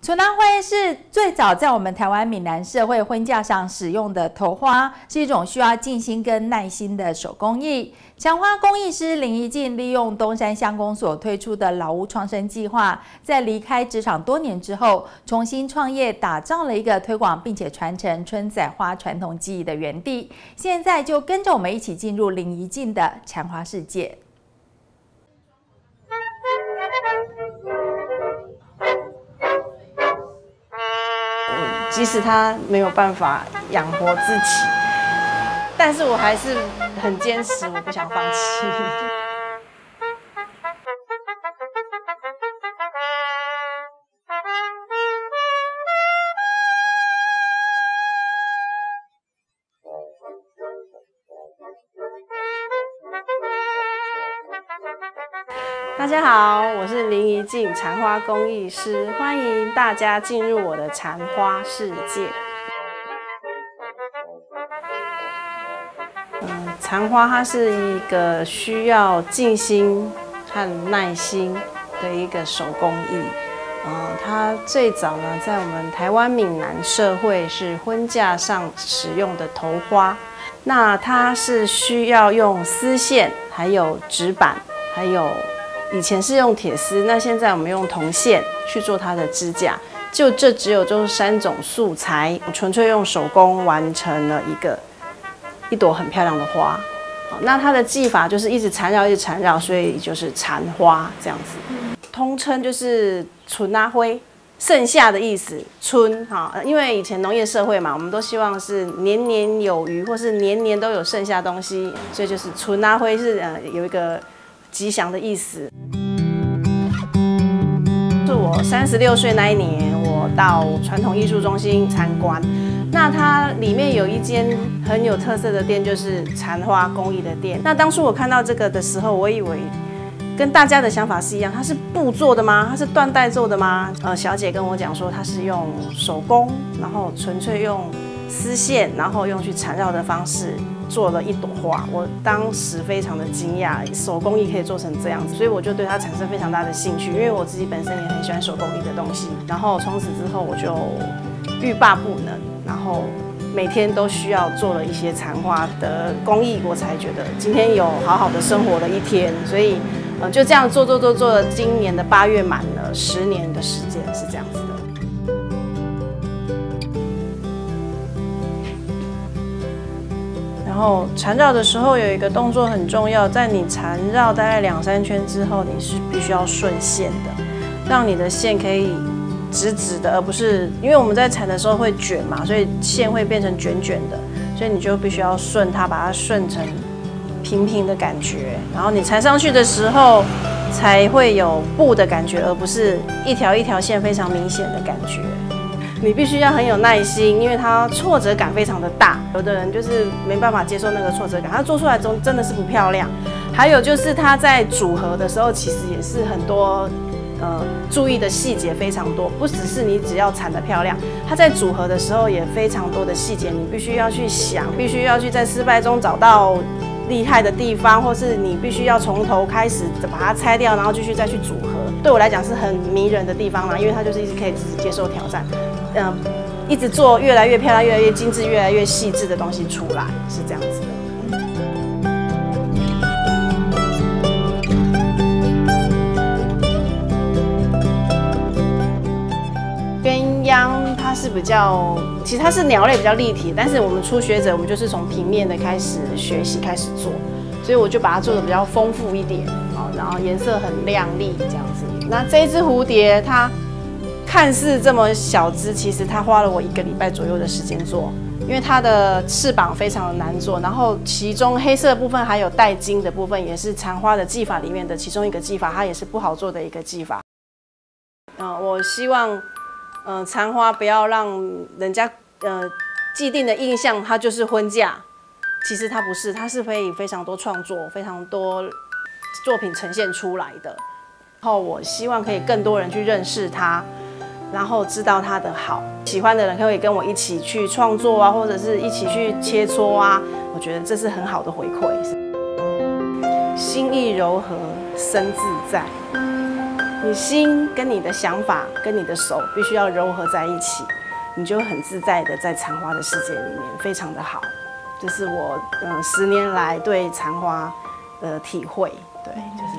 纯拉灰是最早在我们台湾闽南社会婚嫁上使用的头花，是一种需要静心跟耐心的手工艺。强花工艺师林怡静利用东山乡公所推出的老屋创生计划，在离开职场多年之后，重新创业，打造了一个推广并且传承春仔花传统技艺的园地。现在就跟着我们一起进入林怡静的禅花世界。 即使他没有办法养活自己，但是我还是很坚持，我不想放弃。大家好，我是林怡静，禅花工艺师，欢迎大家进入我的禅花世界。禅花它是一个需要静心和耐心的一个手工艺。它最早呢，在我们台湾闽南社会是婚嫁上使用的头花。那它是需要用丝线，还有纸板，还有以前是用铁丝，那现在我们用铜线去做它的支架。就这只有就是3种素材，纯粹用手工完成了一朵很漂亮的花。那它的技法就是一直缠绕，一直缠绕，所以就是禅花这样子。通称就是春拉灰，盛夏的意思。春哈，因为以前农业社会嘛，我们都希望是年年有余，或是年年都有剩下东西，所以就是春拉灰是有一个吉祥的意思。是我36岁那一年，我到传统艺术中心参观。那它里面有一间很有特色的店，就是禅花工艺的店。那当初我看到这个的时候，我以为跟大家的想法是一样，它是布做的吗？它是缎带做的吗？小姐跟我讲说，它是用手工，然后纯粹用丝线，然后用去缠绕的方式做了一朵花。我当时非常的惊讶，手工艺可以做成这样子，所以我就对它产生非常大的兴趣，因为我自己本身也很喜欢手工艺的东西。然后从此之后，我就欲罢不能，然后每天都需要做了一些禅花的工艺，我才觉得今天有好好的生活了一天。所以就这样做了，今年的8月满了10年的时间，是这样子的。然后缠绕的时候有一个动作很重要，在你缠绕大概2、3圈之后，你是必须要顺线的，让你的线可以直直的，而不是因为我们在缠的时候会卷嘛，所以线会变成卷卷的，所以你就必须要顺它，把它顺成平平的感觉，然后你缠上去的时候才会有布的感觉，而不是一条一条线非常明显的感觉。你必须要很有耐心，因为它挫折感非常的大，有的人就是没办法接受那个挫折感，它做出来真的是不漂亮。还有就是它在组合的时候，其实也是很多注意的细节非常多，不只是你只要缠得漂亮，它在组合的时候也非常多的细节，你必须要去想，必须要去在失败中找到厉害的地方，或是你必须要从头开始把它拆掉，然后继续再去组合。对我来讲是很迷人的地方啦，因为它就是一直可以接受挑战，一直做越来越漂亮、越来越精致、越来越细致的东西出来，是这样子的。鸳鸯它是比较，其实它是鸟类比较立体，但是我们初学者，我们就是从平面的开始学习开始做，所以我就把它做的比较丰富一点，然后颜色很亮丽这样子。那这一只蝴蝶，它看似这么小只，其实它花了我1个礼拜左右的时间做，因为它的翅膀非常的难做，然后其中黑色的部分还有带金的部分，也是禅花的技法里面的其中一个技法，它也是不好做的一个技法。我希望禅花不要让人家既定的印象，它就是婚嫁，其实它不是，它是可以非常多创作、非常多作品呈现出来的。然后我希望可以更多人去认识它，然后知道它的好，喜欢的人可以跟我一起去创作啊，或者是一起去切磋啊，我觉得这是很好的回馈。心意柔和，身自在。 你心跟你的想法跟你的手必须要柔合在一起，你就很自在的在禅花的世界里面，非常的好。这是我10年来对禅花的体会，对，就是